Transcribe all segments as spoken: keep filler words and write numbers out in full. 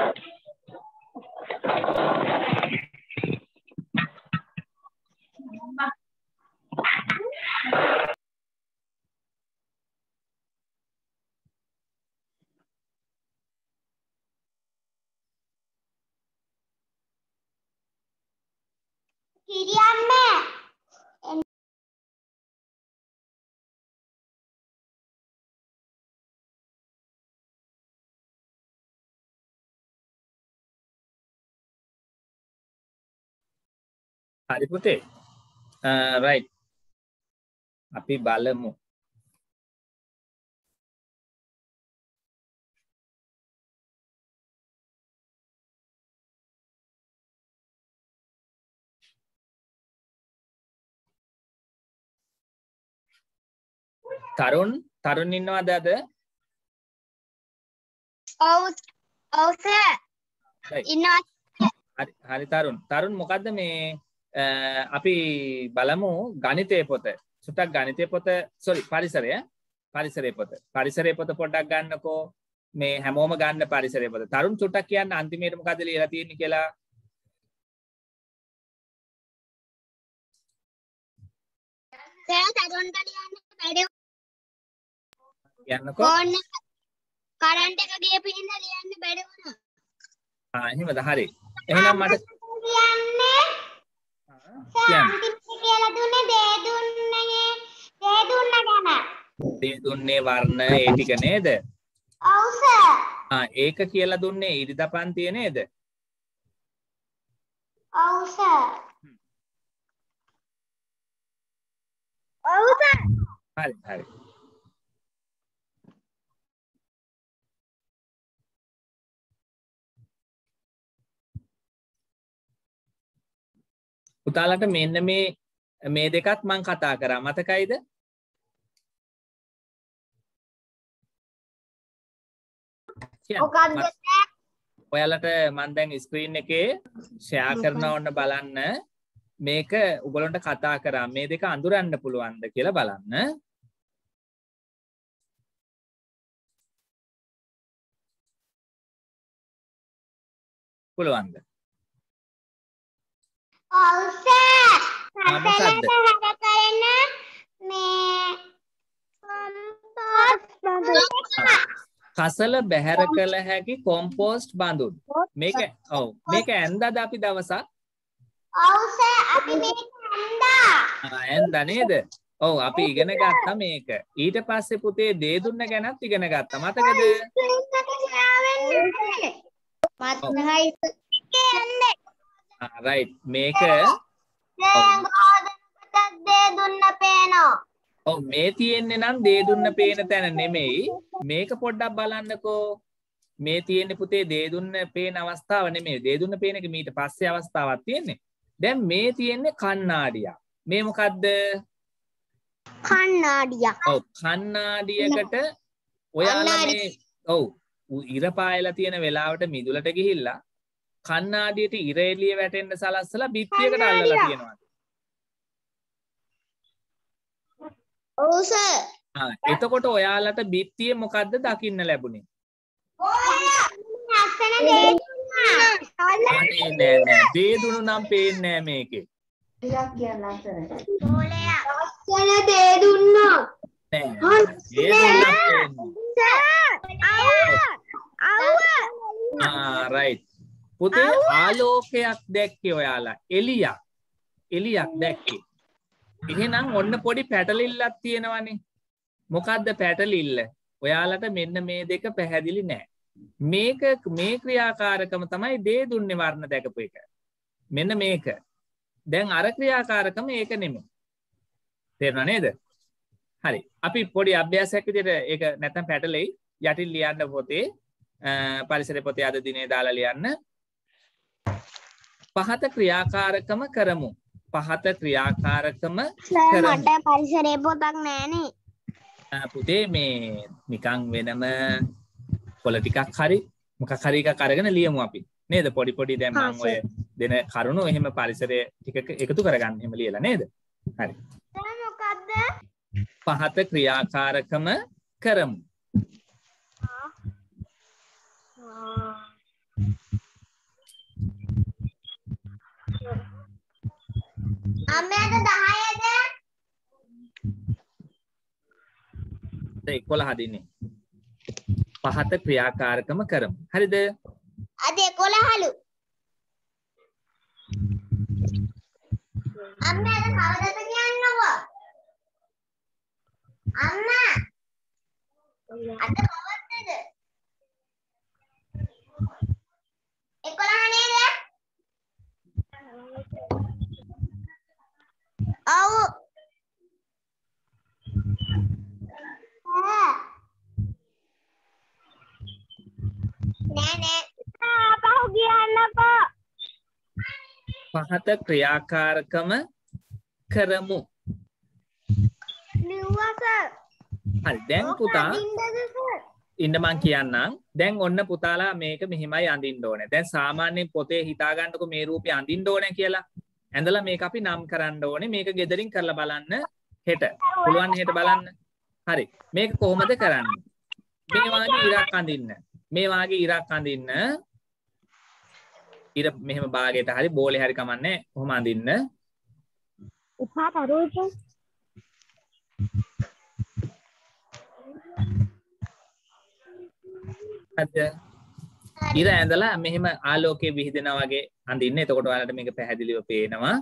හරි පුතේ. රයිට්. අපි බලමු. තරුන් තරුන් ඉන්නවද අද? ඔව් ඔව් සර්. ඉන්නවා. හරි හරි තරුන්. තරුන් මොකද්ද මේ අපි බලමු ගණිතයේ පොත. සුටක් ගණිතයේ පොත sorry පරිසරය පරිසරයේ පොත. පරිසරයේ පොත පොඩ්ඩක් ගන්නකෝ. මේ හැමෝම ගන්න පරිසරයේ පොත. තරුන් සුටක් කියන්න අන්තිමේට මොකද්ද ලියලා තියෙන්නේ කියලා. සර් තරුන්ට ලියන්න බැරි කියන්නකෝ. ෆෝන් එක කරන්ට් එක ගියපු හින්දා ලියන්න බැරි වුණා. ආ එහෙමද හරි. එහෙනම් මට කියන්නේ කියලා දුන්නේ දේ දුන්නේ දේ දුන්න ගැන. දේ දුන්නේ වර්ණ ඒ ටික නේද? ඔව් සර්. ආ ඒක කියලා දුන්නේ ඉරිදපන්තිය නේද? ඔව් සර්. ඔව් සර්. හරි හරි. පුතාලට මෙන්න මේ මේ දෙකත් මම කතා කරා මතකයිද? මොකක්ද? ඔයාලට මම දැන් ස්ක්‍රීන් එකේ ෂෙයා කරනවා ඔන්න බලන්න මේක ඔයගොල්ලන්ට කතා කරා මේ දෙක අඳුරන්න පුළුවන්ද කියලා බලන්න. පුළුවන්ද? ඔව් සර්. මොකද්ද? කසල බැහැර කළ හැකි කොම්පෝස්ට් බඳුන්. මේක ඔව් මේක ඇන්දාද අපි දවසක්? ඔව් සර් අපි මේක ඇන්දා. ආ ඇන්දා නේද? ඔව් අපි ඉගෙන ගත්තා මේක. ඊට පස්සේ පුතේ දේ දුන්න ගැනත් ඉගෙන ගත්තා. මතකද? මතකයි කියන්නේ. ආ රයිට් මේක දේ දුන්න පේනවා. ඔව් මේ තියෙන්නේ නම් දේ දුන්න පේන තැන නෙමෙයි. මේක පොඩ්ඩක් බලන්නකෝ. මේ තියෙන්නේ පුතේ දේ දුන්න පේන අවස්ථාව නෙමෙයි. දේ දුන්න පේන එක මීට පස්සේ අවස්ථාවක් තියෙන්නේ. දැන් මේ තියෙන්නේ කණ්ණාඩියක්. මේ මොකද්ද? කණ්ණාඩියක්. ඔව් කණ්ණාඩියකට ඔයාලා මේ ඔව් ඉර පායලා තියෙන වෙලාවට මිදුලට ගිහිල්ලා කණ්ණාඩියට ඉර එළිය වැටෙන්න සලස්සලා බිත්තියකට අල්ලලා තියෙනවා. ඔව් සර්. ආ එතකොට ඔයාලට බිත්තියේ මොකද්ද දකින්න ලැබුණේ? ලස්සන දේ දුන්නා. නෑ නෑ නෑ දේ දුණු නම් පේන්නේ නෑ මේකේ. ටිකක් කියන්න ලස්සන. බෝලයක්. ලස්සන දේ දුන්නා. නෑ. දේ දුන්නා පේන්නේ. ආ රයිට්. පුතේ ආලෝකයක් දැක්කේ ඔයාලා. එළියක්. එළියක් දැක්කේ. එහෙනම් ඔන්න පොඩි පැටලිල්ලක් තියෙනවනේ. මොකද්ද පැටලිල්ල? ඔයාලට මෙන්න මේ දෙක පැහැදිලි නෑ. මේක මේ ක්‍රියාකාරකම තමයි දේ දුන්නේ වර්ණ දැකපු එක. මෙන්න මේක. දැන් අර ක්‍රියාකාරකම ඒක නෙමෙයි. තේරුණා නේද? හරි. අපි පොඩි අභ්‍යාසයක් විදිහට ඒක නැත්තම් පැටලෙයි යටින් ලියන්න පොතේ පරිසර පොතේ අද දිනේ දාලා ලියන්න. පහත ක්‍රියාකාරකම කරමු. පහත ක්‍රියාකාරකම සර් මට පරිසරයේ පොතක් නෑනේ. පුතේ මේ නිකන් වෙනම පොළ ටිකක් හරි මොකක් හරි එකක් අරගෙන ලියමු අපි. නේද? පොඩි පොඩි දැන් මම ඔය දෙන කරුණු එහෙම පරිසරයේ ටික එකතු කරගන්න එහෙම ලියලා නේද? හරි. සර් මොකද්ද? පහත ක්‍රියාකාරකම කරමු. අම්මයාට දහයද? එකොළහ දිනේ. පහත ක්‍රියාකාරකම කරමු. හරිද? අද එකොළහලු. අම්මයාට කවදද කියන්නකෝ. අම්මා. අද කවදද? එකොළහ නේද? ඔව්. නෑ නෑ. ආපහු කියන්නකෝ. පහත ක්‍රියාකාරකම කරමු. ලිව්වා සර්. හරි දැන් පුතා ඉන්න මං කියන්නම්. දැන් ඔන්න පුතාලා මේක මෙහිමයි අඳින්න ඕනේ. දැන් සාමාන්‍යයෙන් පොතේ හිතා ගන්නකො මේ රූපේ අඳින්න ඕනේ කියලා. ඇඳලා මේක අපි නම් කරන්න ඕනේ. මේක ගෙදරින් කරලා බලන්න හෙට. පුළුවන් හෙට බලන්න. හරි. මේක කොහොමද කරන්නේ? මේ වාගේ ඉරක් අඳින්න. මේ වාගේ ඉරක් අඳින්න. ඉර මෙහෙම භාගයට හරි බෝලේ හරි කමන්නේ. කොහොම අඳින්න? උපා පරෝප. හරිද? ඉර ඇඳලා මෙහෙම ආලෝකයේ විහිදෙනා වගේ අඳින්න. එතකොට ඔයාලට මේක පැහැදිලිව පේනවා.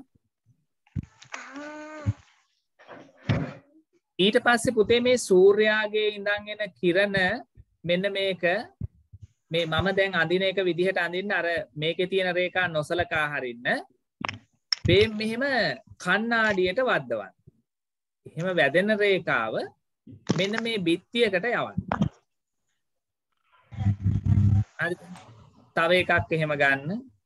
ඊට පස්සේ පුතේ මේ සූර්යාගේ ඉඳන් එන කිරණ මෙන්න මේක මේ මම දැන් අඳින එක විදිහට අඳින්න අර මේකේ තියෙන රේඛා නොසලකා හරින්න. මේ මෙහෙම කණ්ණාඩියට වද්දවන්න. එහෙම වැදෙන රේඛාව මෙන්න මේ බිත්තියකට යවන්න. හරි. තව එකක් එහෙම ගන්න.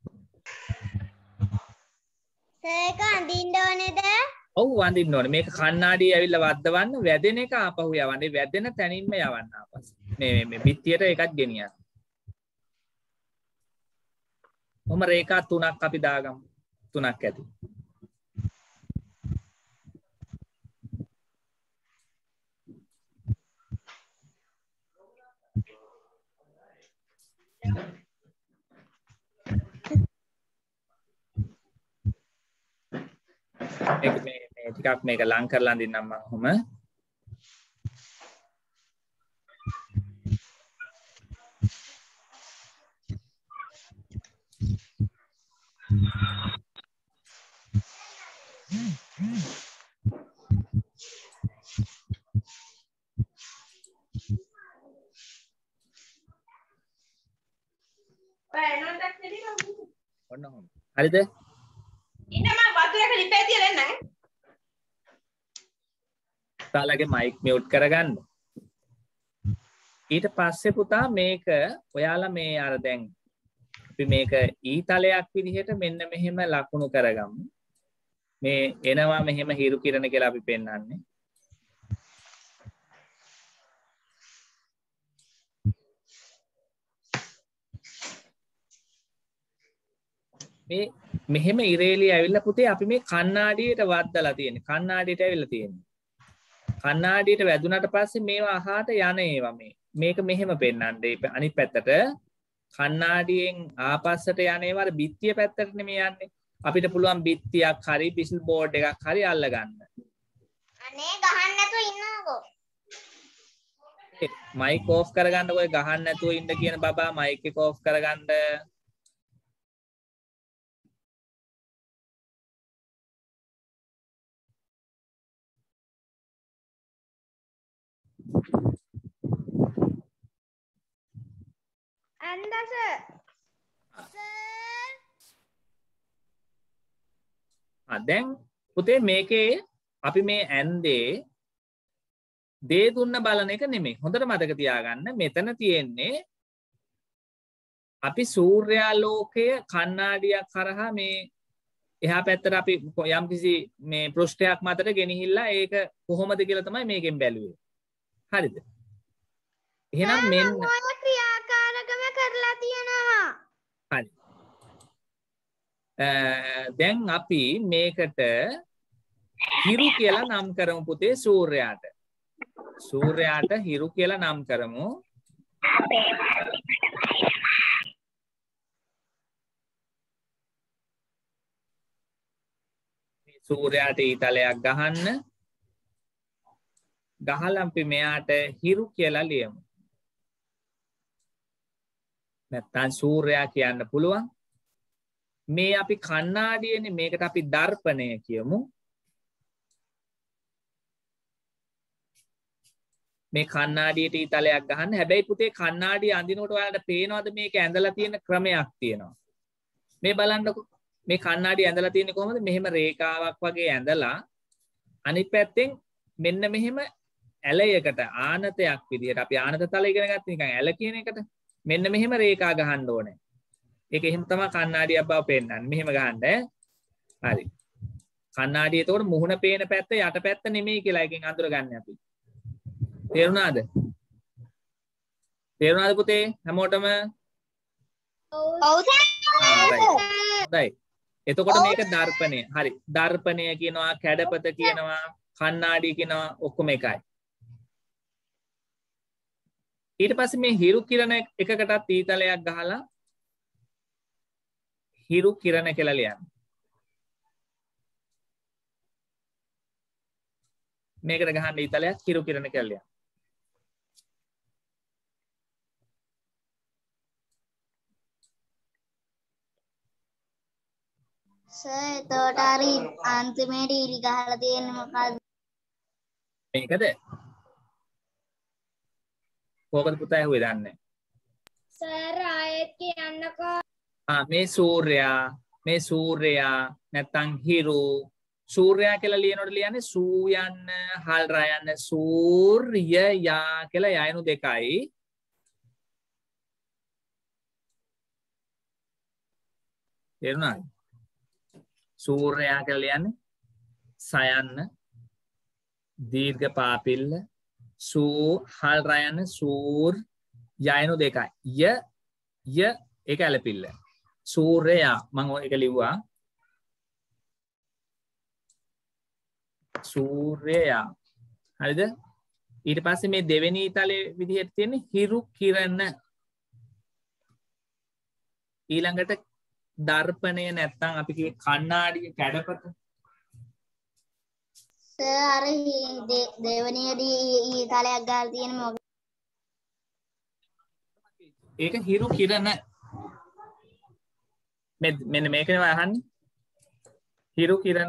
ඒක අඳින්න ඕනේද? ඔව් අඳින්න ඕනේ. මේක කණ්ණාඩිය ඇවිල්ලා වද්දවන්න වැදෙන එක ආපහු යවන්න. ඒ වැදෙන තැනින්ම යවන්න ආපස්. මේ මේ බිත්තියට එකක් ගෙනියන්න. ඔහම රේඛා තුනක් අපි දාගමු. තුනක් ඇති. මේක මේ මේ ටිකක් මේක ලං කරලා අඳින්නම් මම ඔහම. ඔන්න ඔහම. හරිද? ඉන්න මම වතුරක ලිපේ තියලා එන්නම්. තාලගේ මයික් මියුට් කරගන්න. ඊට පස්සේ පුතා මේක ඔයාලා මේ අර දැන් අපි මේක ඊතලයක් විදිහට මෙන්න මෙහෙම ලකුණු කරගමු. මේ එනවා මෙහෙම හිරු කිරණ කියලා අපි පෙන්වන්නේ. මේ මෙහෙම ඉරේලිය ඇවිල්ලා පුතේ අපි මේ කණ්ණාඩියට වද්දලා තියෙන්නේ. කණ්ණාඩියට ඇවිල්ලා තියෙන්නේ. කණ්ණාඩියට වැදුනට පස්සේ මේවා අහාට යන ඒවා මේ. මේක මෙහෙම පෙන්වන්නේ. අනිත් පැත්තට කණ්ණාඩියෙන් ආපස්සට යන ඒවා අර බිත්තිය පැත්තට නෙමෙයි යන්නේ. අපිට පුළුවන් බිත්තියක් හරි පිසල් බෝඩ් එකක් හරි අල්ල ගන්න. අනේ ගහන්න නැතුව ඉන්නකෝ. Mic off කරගන්නකො. ඔය ගහන්න නැතුව ඉන්න කියන බබා මයික් එක ඕෆ් කරගන්න. අන්දස දැන් පුතේ මේකේ අපි මේ ඇන්දේ දේ දුන්න බලන එක නෙමෙයි. හොඳට මතක තියාගන්න. මෙතන තියෙන්නේ අපි සූර්යාලෝකය කණ්ණාඩියක් කරහා මේ එහා පැත්තට අපි යම්කිසි මේ පෘෂ්ඨයක් මතට ගෙනහිල්ලා ඒක කොහොමද කියලා තමයි මේකෙන් බැලුවේ. හරිද? එහෙනම් මෙන්න ඔය ක්‍රියාකාරකම කරලා තියෙනවා. හරි. දැන් අපි මේකට හිරු කියලා නම් කරමු පුතේ සූර්යාට. සූර්යාට හිරු කියලා නම් කරමු. සූර්යාට ඊතලයක් ගහන්න. ගහලා අපි මෙයාට හිරු කියලා ලියමු. නැත්තම් සූර්යා කියන්න පුළුවන්. මේ අපි කණ්ණාඩියනේ මේකට අපි දර්පණය කියමු. මේ කණ්ණාඩියට ඊතලයක් ගහන්න. හැබැයි පුතේ කණ්ණාඩිය අඳිනකොට ඔයාලට පේනවද මේක ඇඳලා තියෙන ක්‍රමයක් තියෙනවා. මේ බලන්නකො. මේ කණ්ණාඩිය ඇඳලා තියෙන්නේ කොහොමද? මෙහෙම රේඛාවක් වගේ ඇඳලා අනිත් පැත්තෙන් මෙන්න මෙහෙම ඇලයකට ආනතයක් විදිහට අපි ආනත තල ඉගෙන ගත්ත නිකන් ඇල කියන එකට මෙන්න මෙහෙම රේඛා ගහන්න ඕනේ. ඒක එහෙම තමයි කණ්ණාඩියක් බව පෙන්නන්නේ. මෙහෙම ගහන්න ඈ. හරි. කණ්ණාඩිය එතකොට මුහුණ පේන පැත්ත යට පැත්ත නෙමෙයි කියලා එකෙන් අඳුරගන්නේ අපි. තේරුණාද? තේරුණාද පුතේ? හැමෝටම? ඔව් සර්. හොඳයි. එතකොට මේක දර්පණය. හරි. දර්පණය කියනවා, කැඩපත කියනවා, කණ්ණාඩිය කියනවා ඔක්කොම එකයි. ඊට පස්සේ මේ හිරු කිරණ එකකටත් ඊතලයක් ගහලා හිරු කිරණ කියලා ලියන්න. මේකට ගහන්න ඊතලයක් හිරු කිරණ කියලා ලියන්න. සර් එතකොට හරි අන්තිමේට ඉරි ගහලා තියෙන්නේ මොකද්ද? මේකද? කොහොමද පුතා ඇහුවේ දන්නේ? සර් ආයෙත් කියන්නකෝ. ආ මේ සූර්යා මේ සූර්යා නැත්තම් හිරු සූර්යා කියලා ලියනකොට ලියන්නේ සූ යන්න හල් රා යන්න සූර්ය යා කියලා යයිනු දෙකයි. තේරුණාද? සූර්යා කියලා ලියන්නේ සයන්න දීර්ඝ පාපිල්ල සූ හල් රා යන්න සූර් යයිනු දෙකයි. ය ය ඒක ඇලපිල්ල. සූර්යයා මම ඒක ලිව්වා. සූර්යයා. හරිද? ඊට පස්සේ මේ දෙවෙනි ඊතලයේ විදිහට තියෙන්නේ හිරු කිරණ. ඊළඟට දර්පණය නැත්තම් අපි කියේ කණ්ණාඩිය කැඩපත. සර් අර දෙවනියදී ඊතලයක් ගහලා තියෙන මොකද? ඒක හිරු කිරණ. මෙන්න මේකනේ අහන්නේ. හිරු කිරණ.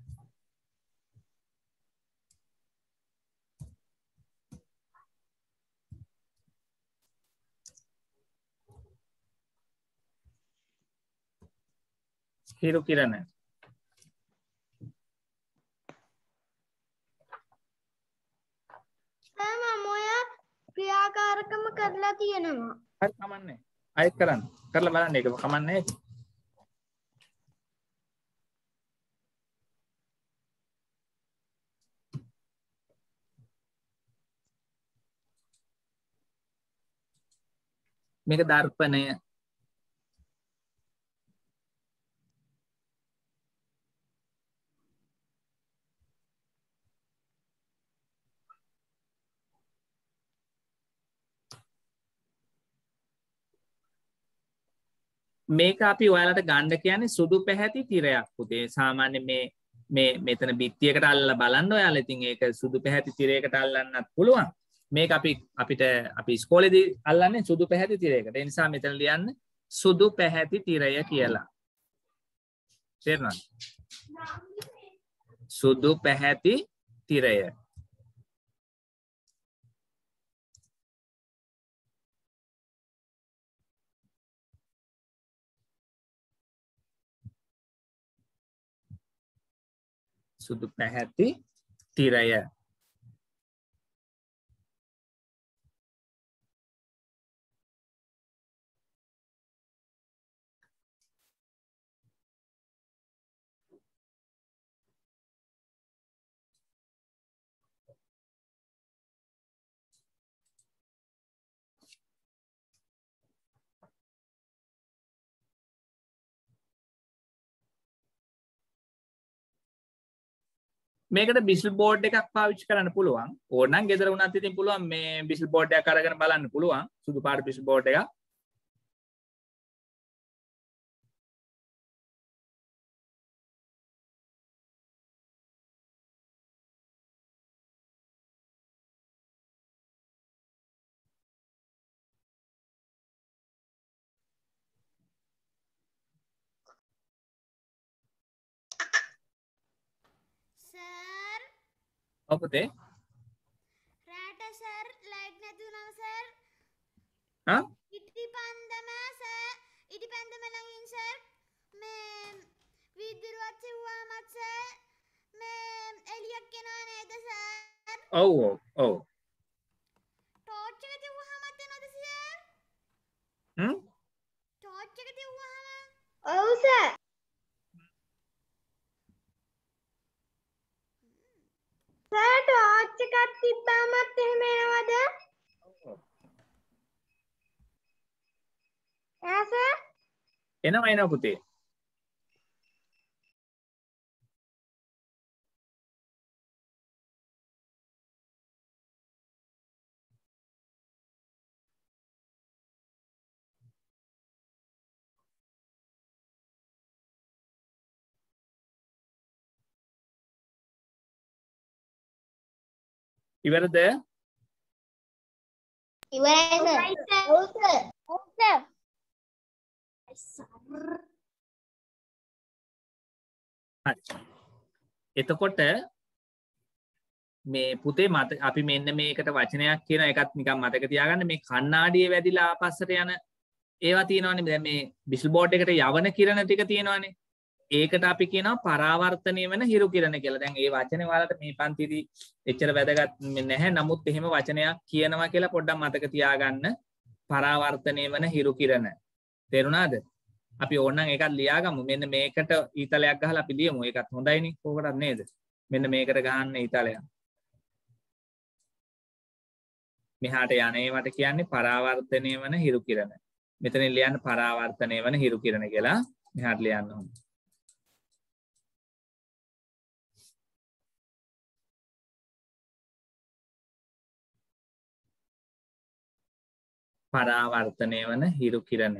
හිරු කිරණ. මම ඔය ක්‍රියාකාරකම කරලා තියෙනවා. හරි කමන්නේ. අයත් කරන්න. කරලා බලන්න ඒක කමන්නේ. මේක දර්පණය. මේක අපි ඔයාලට ගන්න කියන්නේ සුදු පැහැති තිරයක් පුතේ. සාමාන්‍ය මේ මේ මෙතන බිත්තියකට අල්ලලා බලන්න ඔයාලා ඉතින් ඒක සුදු පැහැති තිරයකට අල්ලන්නත් පුළුවන්. මේක අපි අපිට අපි ඉස්කෝලේදී අල්ලන්නේ සුදු පැහැති තිරයකට. ඒ නිසා මෙතන ලියන්න සුදු පැහැති තිරය කියලා. තේරුණාද? සුදු පැහැති තිරය. සුදු පැහැති තිරය. මේකට බිසල් බෝඩ් එකක් පාවිච්චි කරන්න පුළුවන්. ඕනනම් ගෙදර වුණත් ඉතින් පුළුවන් මේ බිසල් බෝඩ් එකක් අරගෙන බලන්න පුළුවන්. සුදු පාට බිසල් බෝඩ් එකක්. ඔව් පුතේ. රාට සර් ලයිට් නැති වුණා සර්. හා? ඉටිපන්දම සර් ඉටිපන්දම ළඟින් සර් මේ විදුරුවත් සිව්වාමත් සර් මේ එළියක් එනවා නේද සර්? ඔව් ඔව් ඔව්. ටෝච් එක තියුවාමත් එනවද සර්? හ්ම්? ටෝච් එක තියුවාම ඔව් සර්. සර් ටෝච් එකක් තිබ්බමත් එහෙම එනවද? ඈ සර්? එනවා එනවා පුතේ. ඉවරද? ඉවරයි සර්. ඔව් සර්. ඔව් සර්. හරි. එතකොට මේ පුතේ මත අපි මෙන්න මේකට වචනයක් කියන එකත් නිකන් මතක තියාගන්න. මේ කණ්ණාඩියේ වැදිලා ආපස්සට යන ඒවා තියෙනවානේ. දැන් මේ බිසල් බෝඩ් එකට යවන කිරණ ටික තියෙනවානේ. ඒකට අපි කියනවා පරාවර්තනය වෙන හිරු කිරණ කියලා. දැන් ඒ වචනේ ඔයාලට මේ පන්තිදී එච්චර වැදගත් නැහැ. නමුත් එහෙම වචනයක් කියනවා කියලා පොඩ්ඩක් මතක තියාගන්න. පරාවර්තනය වෙන හිරු කිරණ. තේරුණාද? අපි ඕනනම් ඒකත් ලියාගමු. මෙන්න මේකට ඊතලයක් ගහලා අපි ලියමු. ඒකත් හොඳයිනේ. කොහොමද නේද? මෙන්න මේකට ගහන්න ඊතලයක්. මෙහාට යන ඒවට කියන්නේ පරාවර්තනය වෙන හිරු කිරණ. මෙතනින් ලියන්න පරාවර්තනය වෙන හිරු කිරණ කියලා. මෙහාට ලියන්න ඕනේ. පරාවර්තනය වන හිරු කිරණ.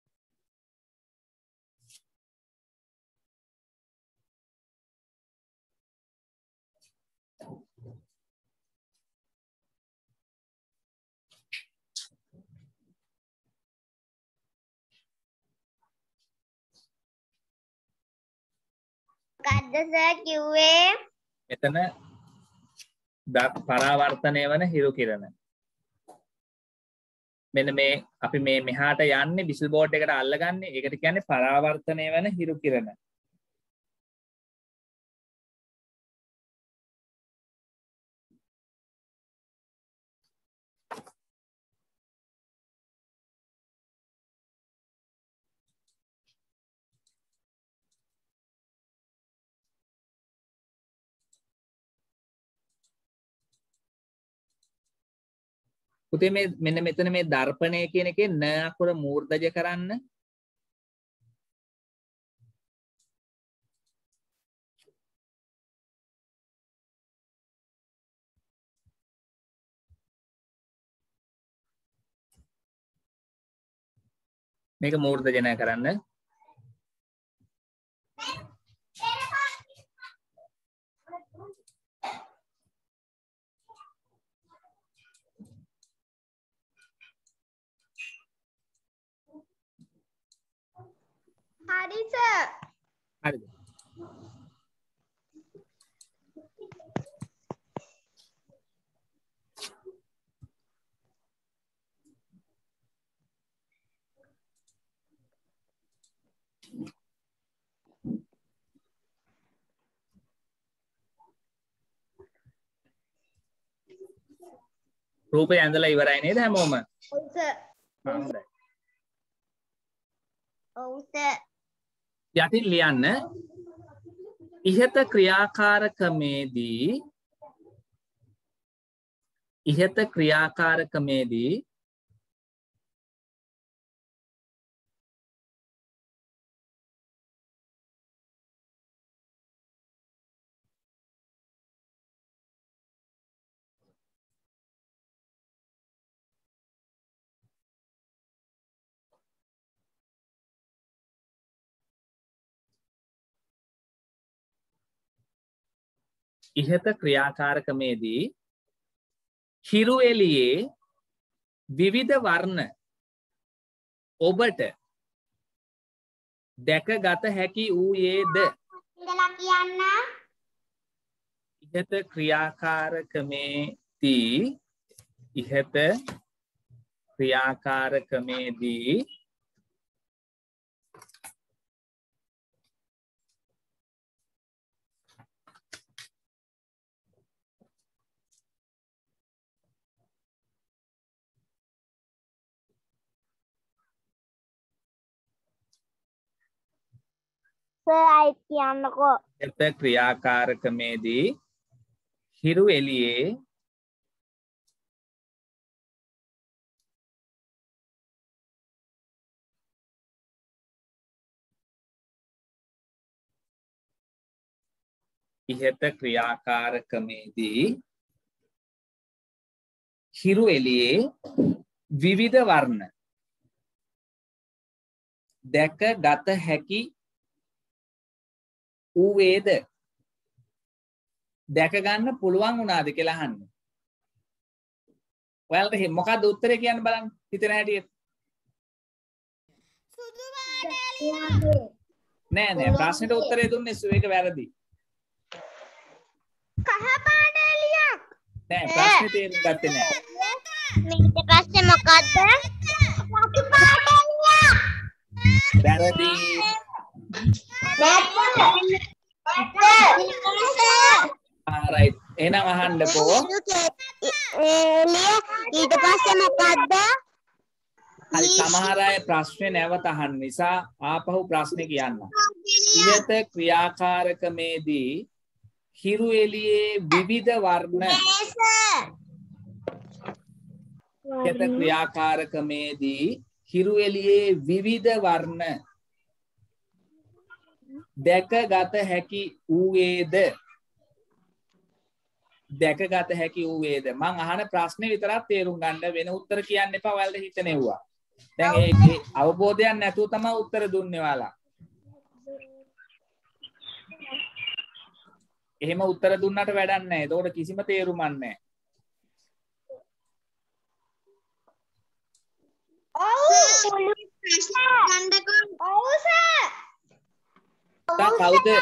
මොකද්ද සර් කිව්වේ? මෙතන පරාවර්තනය වන හිරු කිරණ. මෙන්න මේ අපි මේ මෙහාට යන්නේ බිසල් බෝඩ් එකට අල්ලගන්නේ. ඒකට කියන්නේ පරාවර්තනය වෙන හිරු කිරණ. පුතේ මේ මෙන්න මෙතන මේ දර්පණය කියන එකේ න අකුර මූර්ධජ කරන්න. මේක මූර්ධජනය කරන්න. හරි සර්. හරිද? රූපය ඇඳලා ඉවරයි නේද හැමෝම? ඔව් සර්. හොඳයි. ඔව් සර්. යටින් ලියන්න ඉහත ක්‍රියාකාරකමේදී ඉහත ක්‍රියාකාරකමේදී ඉහත ක්‍රියාකාරකමේදී හිරු එළියේ විවිධ වර්ණ ඔබට දැකගත හැකි වූයේද? ඉඳලා කියන්න. ඉහත ක්‍රියාකාරකමේදී ඉහත ක්‍රියාකාරකමේදී සර් අයි කියන්නකෝ. ඉහත ක්‍රියාකාරකමේදී හිරු එළියේ ඉහත ක්‍රියාකාරකමේදී හිරු එළියේ විවිධ වර්ණ දැක ගත හැකි ඌවේද දැක ගන්න පුළුවන් වුණාද කියලා අහන්නේ. ඔයාලට මොකක්ද උත්තරේ කියන්න බලන්න හිතන හැටියට. සුදු පාට නෑ නෑ ප්‍රශ්නෙට උත්තරේ දුන්නේ සු ඒක වැරදි. කහ පාට එළියක්. නෑ ප්‍රශ්නේ තේරුම් ගත්තේ නෑ. මේක ප්‍රශ්නේ මොකද්ද? රතු පාට එළියක්. වැරදි. right එහෙනම් අහන්නකෝ. එළිය ඊට පස්සේ මොකද්ද? හරි සමහර අය ප්‍රශ්නේ නැවත අහන්න නිසා ආපහු ප්‍රශ්නේ කියන්න. ඉහත ක්‍රියාකාරකමේදී හිරු එළියේ විවිධ වර්ණ ඉහත ක්‍රියාකාරකමේදී හිරු එළියේ විවිධ වර්ණ දැක ගත හැකි ඌවේද දැක ගත හැකි ඌවේද මං අහන ප්‍රශ්නේ විතරක් තේරුම් ගන්න වෙන උත්තර කියන්න එපා. ඔයාලට හිතනෙව්වා. දැන් ඒ අවබෝධයක් නැතුව තමයි උත්තර දුන්නේ ඔයාලා. එහෙම උත්තර දුන්නට වැඩක් නැහැ. ඒකට කිසිම තේරුමක් නැහැ. ඔව් ඔව් සර්. කවුද?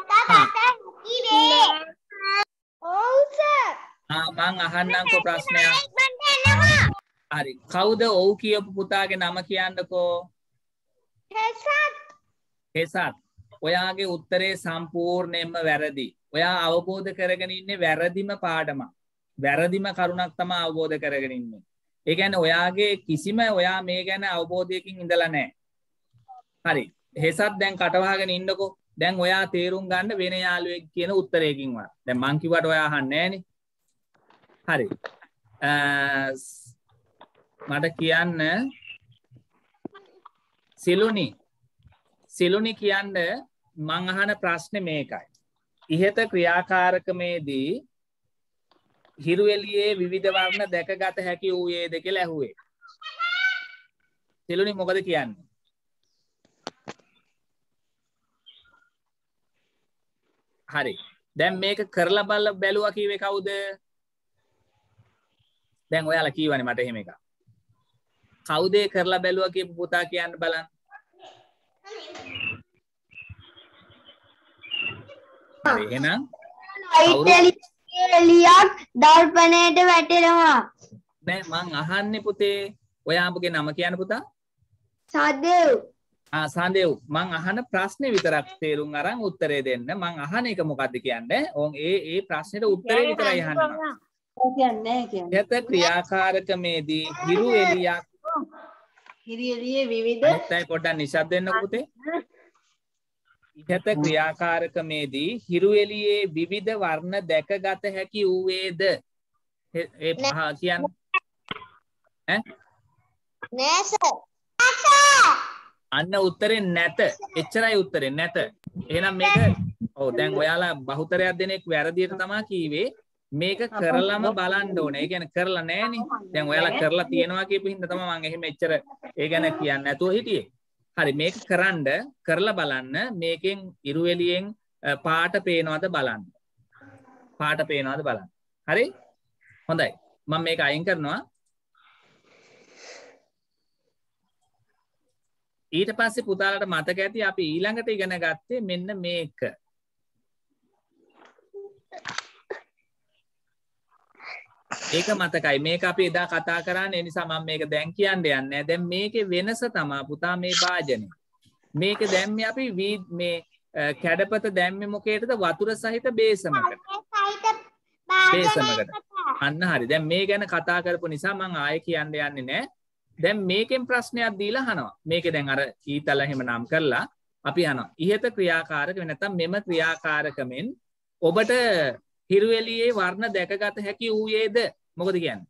ඔව් සර්. ආ මං අහන්නම්කෝ ප්‍රශ්නයක්. හරි. කවුද ඔව් කියපු පුතාගේ නම කියන්නකෝ? හෙසත්. හෙසත්. ඔයාගේ උත්තරේ සම්පූර්ණයෙන්ම වැරදි. ඔයා අවබෝධ කරගෙන ඉන්නේ වැරදිම පාඩම. වැරදිම කරුණක් තමයි අවබෝධ කරගෙන ඉන්නේ. ඒ කියන්නේ ඔයාගේ කිසිම ඔයා මේ ගැන අවබෝධයකින් ඉඳලා නැහැ. හරි. හෙසත් දැන් කටවහගෙන ඉන්නකෝ. දැන් ඔයා තේරුම් ගන්න වෙන යාළුවෙක් කියන උත්තරයකින් වා. දැන් මං කිව්වට ඔයා අහන්නේ නැහනේ. හරි. මට කියන්න සිලුනි සිලුනි කියන්න මං අහන ප්‍රශ්නේ මේකයි. ඉහත ක්‍රියාකාරකමේදී හිරු එළියේ විවිධ වර්ණ දැකගත හැකි වූයේද කියලා ඇහුවේ. සිලුනි මොකද කියන්නේ? හරි. දැන් මේක කරලා බලලා බැලුවා කිව්වේ කවුද? දැන් ඔයාලා කියවනේ මට එහෙම එකක්. කවුද කරලා බැලුවා කියපු පුතා කියන්න බලන්න. හරි එහෙනම් එළියක් දර්පණයට වැටෙනවා. නෑ මං අහන්නේ පුතේ ඔයාගේ නම කියන්න පුතා. සදෙව්. ආ සඳෙව් මං අහන ප්‍රශ්නේ විතරක් තේරුම් අරන් උත්තරේ දෙන්න. මං අහන එක මොකද්ද කියන්නේ? ඕන් ඒ ඒ ප්‍රශ්නෙට උත්තරේ විතරයි අහන්නේ. කියන්නේ කියන්නේ. යත ක්‍රියාකාරකමේදී හිරු එළියක් හිරු එළියේ විවිධ අනිත්යි පොඩ්ඩක් නිශ්ශබ්ද වෙන්න පුතේ. ඉහත ක්‍රියාකාරකමේදී හිරු එළියේ විවිධ වර්ණ දැකගත හැකි වූවේද? ඒ කියන්නේ ඈ නෑ සර්. අන්න උත්තරේ නැත. එච්චරයි උත්තරේ නැත. එහෙනම් මේක ඔව් දැන් ඔයාලා බහුතරයක් දෙනෙක් වැරදියට තමයි කීවේ. මේක කරලම බලන්න ඕනේ. ඒ කියන්නේ කරලා නැහනේ. දැන් ඔයාලා කරලා තියෙනවා කියපු හින්දා තමයි මම එහෙම එච්චර ඒ ගැන කියන්නේ නැතුව හිටියේ. හරි මේක කරන්ඩ කරලා බලන්න මේකෙන් ඉරු එළියෙන් පාට පේනවද බලන්න. පාට පේනවද බලන්න. හරි? හොඳයි. මම මේක අයින් කරනවා. ඊට පස්සේ පුතාලට මතක ඇති අපි ඊළඟට ඉගෙන ගත්තේ මෙන්න මේක. ඒක මතකයි. මේක අපි එදා කතා කරන්නේ. ඒ නිසා මම මේක දැන් කියන්න යන්නේ. දැන් මේකේ වෙනස තමයි පුතා මේ භාජනේ. මේක දැම්මේ අපි මේ කැඩපත දැම්මේ මොකේද? වතුර සහිත බේසමකට. බේසමකට. අන්න හරි. දැන් මේ ගැන කතා කරපු නිසා මම ආයෙ කියන්න යන්නේ නැහැ. දැන් මේකෙන් ප්‍රශ්නයක් දීලා අහනවා. මේකේ දැන් අර ඊතල එහෙම නම් කරලා අපි අහනවා. ඉහත ක්‍රියාකාරක වෙන නැත්නම් මෙම ක්‍රියාකාරකමෙන් ඔබට හිරු එළියේ වර්ණ දැකගත හැකි වූයේද? මොකද කියන්නේ?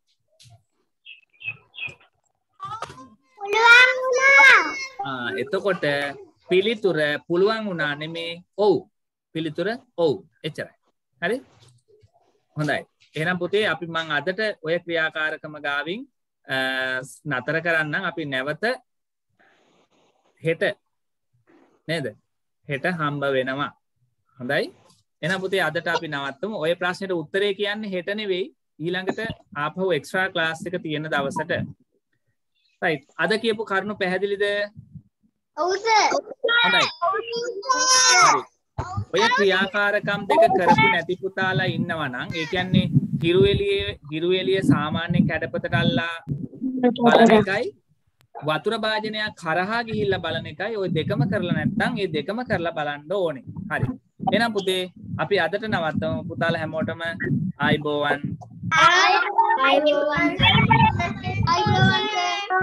පුළුවන් වුණා. ආ එතකොට පිළිතුර පුළුවන් වුණා නෙමේ ඔව්. පිළිතුර ඔව්. එච්චරයි. හරි? හොඳයි. එහෙනම් පුතේ අපි මං අදට ඔය ක්‍රියාකාරකම ගාවින් නතර කරන්නම්. අපි නැවත හෙට නේද? හෙට හම්බ වෙනවා. හොඳයි? එහෙනම් පුතේ අදට අපි නවත්තමු. ඔය ප්‍රශ්නෙට උත්තරේ කියන්නේ හෙට නෙවෙයි. ඊළඟට ආපහු එක්ස්ට්‍රා ක්ලාස් එක තියෙන දවසට. right. අද කියපු කරුණු පැහැදිලිද? ඔව් සර්. හොඳයි. හරි. ඔය ක්‍රියාකාරකම් දෙක කරපු නැති පුතාලා ඉන්නවා නම් ඒ කියන්නේ හිරු එළියේ හිරු එළිය සාමාන්‍ය කැඩපතට අල්ලා බලන එකයි වතුර භාජනයක් කරහා ගිහිල්ලා බලන එකයි ඔය දෙකම කරලා නැත්නම් ඒ දෙකම කරලා බලන්න ඕනේ. හරි. එහෙනම් පුතේ අපි අදට නවත්තමු. පුතාලා හැමෝටම ආයිබෝවන්. ආයිබෝවන්. ආයිබෝවන්.